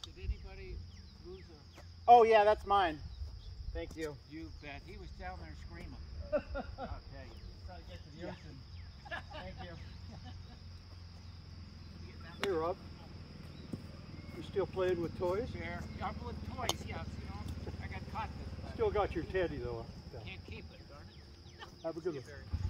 Did anybody lose a... Oh yeah, that's mine. Thank you. You bet. He was down there screaming. I'll tell you. Try to get to the ocean. Thank you. Hey Rob, you still playing with toys? Fair. I'm with toys, yes. You know, I got caught this time. Still got your teddy though. Can't keep it, darn it. Have a good one.